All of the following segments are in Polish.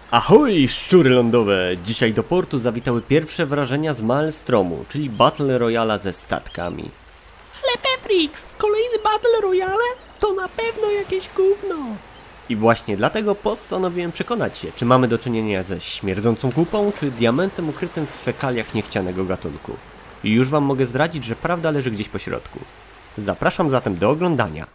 Ahoj, szczury lądowe! Dzisiaj do portu zawitały pierwsze wrażenia z Maelstromu, czyli Battle Royala ze statkami. Ale Peprix, kolejny Battle Royale? To na pewno jakieś gówno. I właśnie dlatego postanowiłem przekonać się, czy mamy do czynienia ze śmierdzącą kupą, czy diamentem ukrytym w fekaliach niechcianego gatunku. I już wam mogę zdradzić, że prawda leży gdzieś po środku. Zapraszam zatem do oglądania.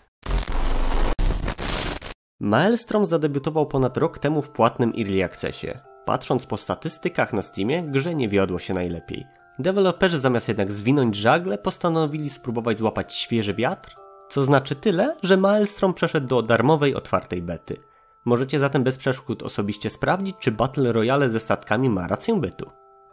Maelstrom zadebiutował ponad rok temu w płatnym Early Accessie. Patrząc po statystykach na Steamie, grze nie wiodło się najlepiej. Deweloperzy zamiast jednak zwinąć żagle, postanowili spróbować złapać świeży wiatr, co znaczy tyle, że Maelstrom przeszedł do darmowej, otwartej bety. Możecie zatem bez przeszkód osobiście sprawdzić, czy Battle Royale ze statkami ma rację bytu.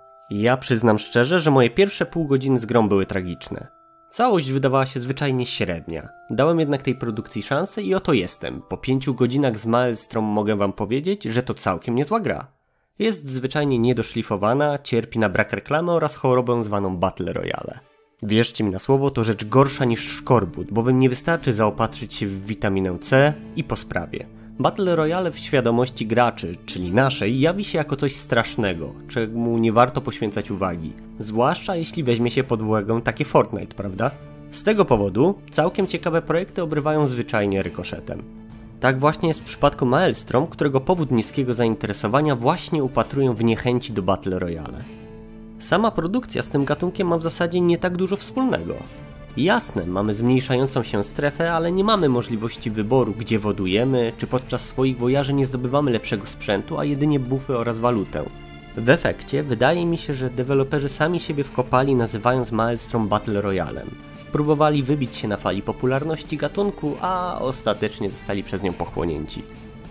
Ja przyznam szczerze, że moje pierwsze pół godziny z grą były tragiczne. Całość wydawała się zwyczajnie średnia. Dałem jednak tej produkcji szansę i oto jestem. Po 5 godzinach z Maelstrom mogę wam powiedzieć, że to całkiem niezła gra. Jest zwyczajnie niedoszlifowana, cierpi na brak reklamy oraz chorobę zwaną Battle Royale. Wierzcie mi na słowo, to rzecz gorsza niż szkorbut, bowiem nie wystarczy zaopatrzyć się w witaminę C i po sprawie. Battle Royale w świadomości graczy, czyli naszej, jawi się jako coś strasznego, czemu nie warto poświęcać uwagi. Zwłaszcza jeśli weźmie się pod uwagę takie Fortnite, prawda? Z tego powodu całkiem ciekawe projekty obrywają zwyczajnie rykoszetem. Tak właśnie jest w przypadku Maelstrom, którego powód niskiego zainteresowania właśnie upatruję w niechęci do Battle Royale. Sama produkcja z tym gatunkiem ma w zasadzie nie tak dużo wspólnego. Jasne, mamy zmniejszającą się strefę, ale nie mamy możliwości wyboru, gdzie wodujemy, czy podczas swoich wojaży nie zdobywamy lepszego sprzętu, a jedynie buffy oraz walutę. W efekcie wydaje mi się, że deweloperzy sami siebie wkopali, nazywając Maelstrom Battle Royalem. Próbowali wybić się na fali popularności gatunku, a ostatecznie zostali przez nią pochłonięci.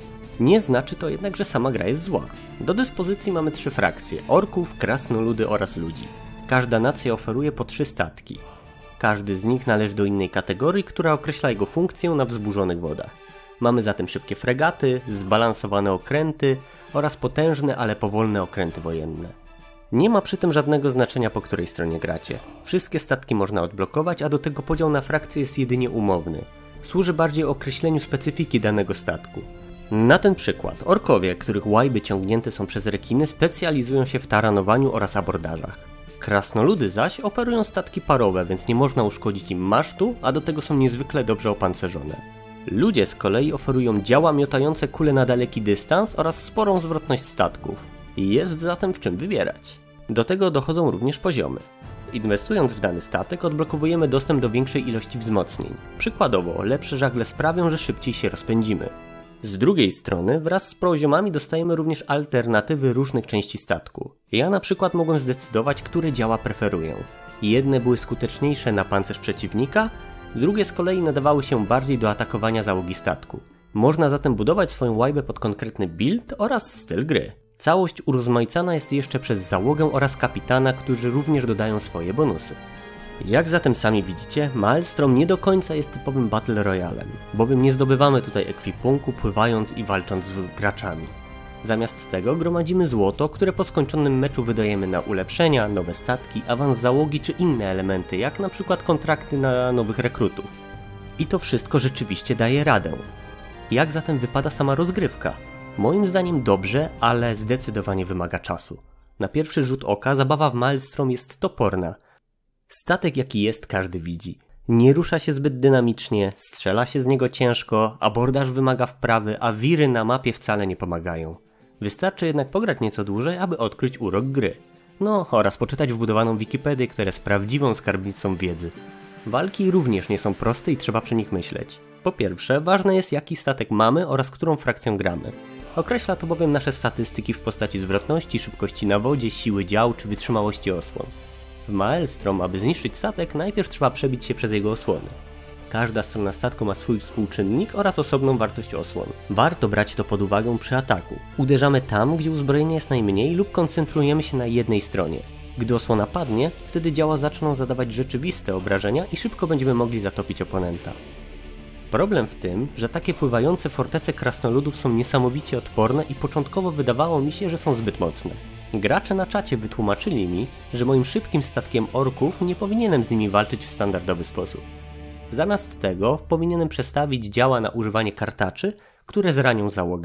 Nie znaczy to jednak, że sama gra jest zła. Do dyspozycji mamy 3 frakcje: orków, krasnoludy oraz ludzi. Każda nacja oferuje po 3 statki. Każdy z nich należy do innej kategorii, która określa jego funkcję na wzburzonych wodach. Mamy zatem szybkie fregaty, zbalansowane okręty oraz potężne, ale powolne okręty wojenne. Nie ma przy tym żadnego znaczenia, po której stronie gracie. Wszystkie statki można odblokować, a do tego podział na frakcje jest jedynie umowny. Służy bardziej określeniu specyfiki danego statku. Na ten przykład orkowie, których łajby ciągnięte są przez rekiny, specjalizują się w taranowaniu oraz abordażach. Krasnoludy zaś oferują statki parowe, więc nie można uszkodzić im masztu, a do tego są niezwykle dobrze opancerzone. Ludzie z kolei oferują działa miotające kule na daleki dystans oraz sporą zwrotność statków. Jest zatem w czym wybierać. Do tego dochodzą również poziomy. Inwestując w dany statek odblokowujemy dostęp do większej ilości wzmocnień. Przykładowo, lepsze żagle sprawią, że szybciej się rozpędzimy. Z drugiej strony, wraz z poziomami dostajemy również alternatywy różnych części statku. Ja na przykład mogłem zdecydować, które działa preferuję. Jedne były skuteczniejsze na pancerz przeciwnika, drugie z kolei nadawały się bardziej do atakowania załogi statku. Można zatem budować swoją łajbę pod konkretny build oraz styl gry. Całość urozmaicana jest jeszcze przez załogę oraz kapitana, którzy również dodają swoje bonusy. Jak zatem sami widzicie, Maelstrom nie do końca jest typowym Battle Royalem, bowiem nie zdobywamy tutaj ekwipunku pływając i walcząc z graczami. Zamiast tego gromadzimy złoto, które po skończonym meczu wydajemy na ulepszenia, nowe statki, awans załogi czy inne elementy, jak na przykład kontrakty na nowych rekrutów. I to wszystko rzeczywiście daje radę. Jak zatem wypada sama rozgrywka? Moim zdaniem dobrze, ale zdecydowanie wymaga czasu. Na pierwszy rzut oka zabawa w Maelstrom jest toporna. Statek jaki jest, każdy widzi. Nie rusza się zbyt dynamicznie, strzela się z niego ciężko, abordaż wymaga wprawy, a wiry na mapie wcale nie pomagają. Wystarczy jednak pograć nieco dłużej, aby odkryć urok gry. No, oraz poczytać wbudowaną Wikipedię, która jest prawdziwą skarbnicą wiedzy. Walki również nie są proste i trzeba przy nich myśleć. Po pierwsze, ważne jest jaki statek mamy oraz którą frakcją gramy. Określa to bowiem nasze statystyki w postaci zwrotności, szybkości na wodzie, siły dział czy wytrzymałości osłon. W Maelstrom, aby zniszczyć statek, najpierw trzeba przebić się przez jego osłony. Każda strona statku ma swój współczynnik oraz osobną wartość osłon. Warto brać to pod uwagę przy ataku. Uderzamy tam, gdzie uzbrojenie jest najmniej lub koncentrujemy się na jednej stronie. Gdy osłona padnie, wtedy działa zaczną zadawać rzeczywiste obrażenia i szybko będziemy mogli zatopić oponenta. Problem w tym, że takie pływające fortece krasnoludów są niesamowicie odporne i początkowo wydawało mi się, że są zbyt mocne. Gracze na czacie wytłumaczyli mi, że moim szybkim statkiem orków nie powinienem z nimi walczyć w standardowy sposób. Zamiast tego powinienem przestawić działa na używanie kartaczy, które zranią załogę.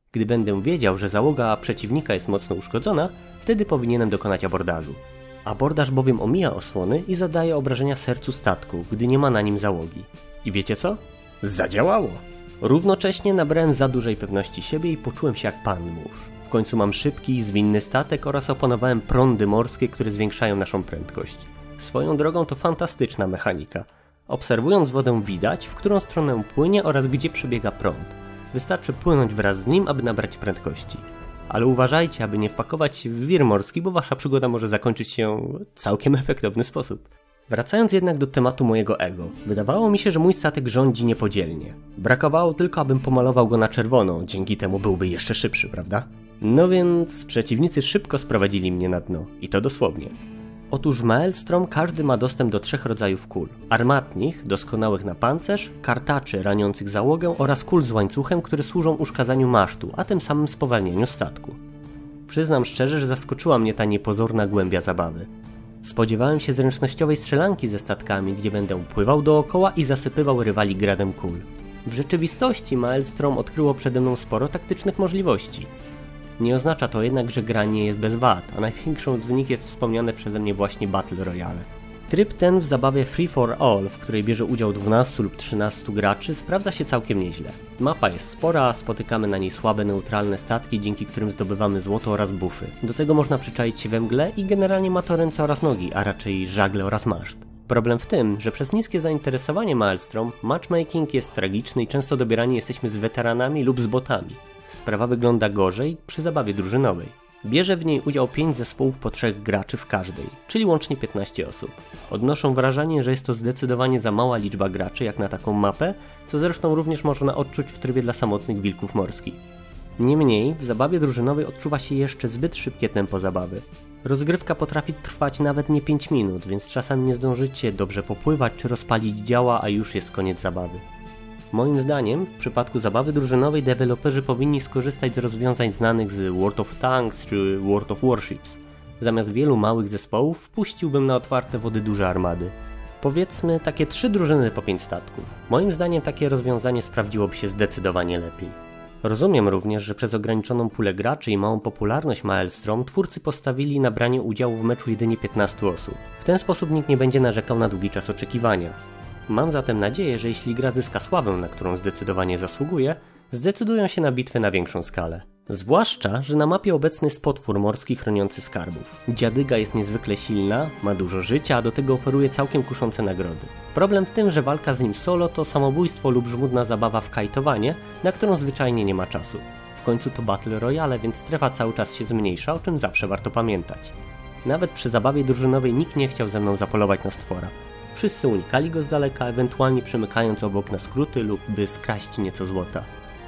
Gdy będę wiedział, że załoga przeciwnika jest mocno uszkodzona, wtedy powinienem dokonać abordażu. Abordaż bowiem omija osłony i zadaje obrażenia sercu statku, gdy nie ma na nim załogi. I wiecie co? Zadziałało! Równocześnie nabrałem za dużej pewności siebie i poczułem się jak pan mórz. W końcu mam szybki i zwinny statek oraz opanowałem prądy morskie, które zwiększają naszą prędkość. Swoją drogą to fantastyczna mechanika. Obserwując wodę widać, w którą stronę płynie oraz gdzie przebiega prąd. Wystarczy płynąć wraz z nim, aby nabrać prędkości. Ale uważajcie, aby nie wpakować się w wir morski, bo wasza przygoda może zakończyć się w całkiem efektowny sposób. Wracając jednak do tematu mojego ego, wydawało mi się, że mój statek rządzi niepodzielnie. Brakowało tylko, abym pomalował go na czerwono, dzięki temu byłby jeszcze szybszy, prawda? No więc przeciwnicy szybko sprowadzili mnie na dno. I to dosłownie. Otóż w Maelstrom każdy ma dostęp do 3 rodzajów kul. Armatnich, doskonałych na pancerz, kartaczy raniących załogę oraz kul z łańcuchem, które służą uszkadzaniu masztu, a tym samym spowalnianiu statku. Przyznam szczerze, że zaskoczyła mnie ta niepozorna głębia zabawy. Spodziewałem się zręcznościowej strzelanki ze statkami, gdzie będę pływał dookoła i zasypywał rywali gradem kul. W rzeczywistości Maelstrom odkryło przede mną sporo taktycznych możliwości. Nie oznacza to jednak, że gra nie jest bez wad, a największą z nich jest wspomniane przeze mnie właśnie Battle Royale. Tryb ten w zabawie Free for All, w której bierze udział 12 lub 13 graczy, sprawdza się całkiem nieźle. Mapa jest spora, spotykamy na niej słabe neutralne statki, dzięki którym zdobywamy złoto oraz buffy. Do tego można przyczaić się we mgle i generalnie ma to ręce oraz nogi, a raczej żagle oraz maszt. Problem w tym, że przez niskie zainteresowanie Maelstrom, matchmaking jest tragiczny i często dobierani jesteśmy z weteranami lub z botami. Sprawa wygląda gorzej przy zabawie drużynowej. Bierze w niej udział 5 zespołów po 3 graczy w każdej, czyli łącznie 15 osób. Odnoszą wrażenie, że jest to zdecydowanie za mała liczba graczy jak na taką mapę, co zresztą również można odczuć w trybie dla samotnych wilków morskich. Niemniej, w zabawie drużynowej odczuwa się jeszcze zbyt szybkie tempo zabawy. Rozgrywka potrafi trwać nawet nie 5 minut, więc czasami nie zdążycie dobrze popływać czy rozpalić działa, a już jest koniec zabawy. Moim zdaniem, w przypadku zabawy drużynowej deweloperzy powinni skorzystać z rozwiązań znanych z World of Tanks czy World of Warships. Zamiast wielu małych zespołów wpuściłbym na otwarte wody duże armady. Powiedzmy takie 3 drużyny po 5 statków. Moim zdaniem takie rozwiązanie sprawdziłoby się zdecydowanie lepiej. Rozumiem również, że przez ograniczoną pulę graczy i małą popularność Maelstrom twórcy postawili na branie udziału w meczu jedynie 15 osób. W ten sposób nikt nie będzie narzekał na długi czas oczekiwania. Mam zatem nadzieję, że jeśli gra zyska sławę, na którą zdecydowanie zasługuje, zdecydują się na bitwę na większą skalę. Zwłaszcza, że na mapie obecny jest potwór morski chroniący skarbów. Dziadyga jest niezwykle silna, ma dużo życia, a do tego oferuje całkiem kuszące nagrody. Problem w tym, że walka z nim solo to samobójstwo lub żmudna zabawa w kajtowanie, na którą zwyczajnie nie ma czasu. W końcu to Battle Royale, więc strefa cały czas się zmniejsza, o czym zawsze warto pamiętać. Nawet przy zabawie drużynowej nikt nie chciał ze mną zapolować na stwora. Wszyscy unikali go z daleka, ewentualnie przemykając obok na skróty lub by skraść nieco złota.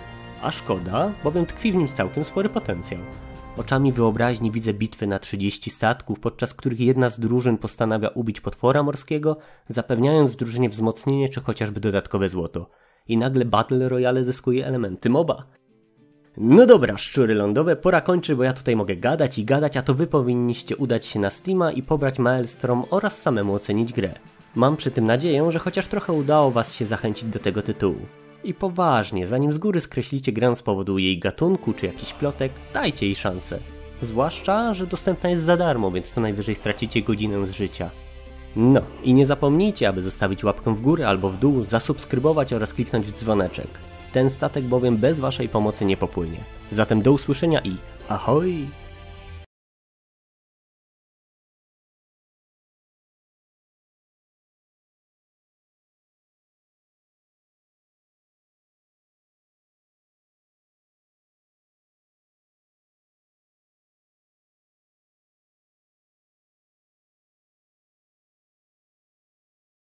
A szkoda, bowiem tkwi w nim całkiem spory potencjał. Oczami wyobraźni widzę bitwy na 30 statków, podczas których jedna z drużyn postanawia ubić potwora morskiego, zapewniając drużynie wzmocnienie czy chociażby dodatkowe złoto. I nagle Battle Royale zyskuje elementy MOBA. No dobra, szczury lądowe, pora kończy, bo ja tutaj mogę gadać i gadać, a to wy powinniście udać się na Steama i pobrać Maelstrom oraz samemu ocenić grę. Mam przy tym nadzieję, że chociaż trochę udało was się zachęcić do tego tytułu. I poważnie, zanim z góry skreślicie grę z powodu jej gatunku czy jakichś plotek, dajcie jej szansę. Zwłaszcza, że dostępna jest za darmo, więc to najwyżej stracicie godzinę z życia. No i nie zapomnijcie, aby zostawić łapkę w górę albo w dół, zasubskrybować oraz kliknąć w dzwoneczek. Ten statek bowiem bez waszej pomocy nie popłynie. Zatem do usłyszenia i ahoj!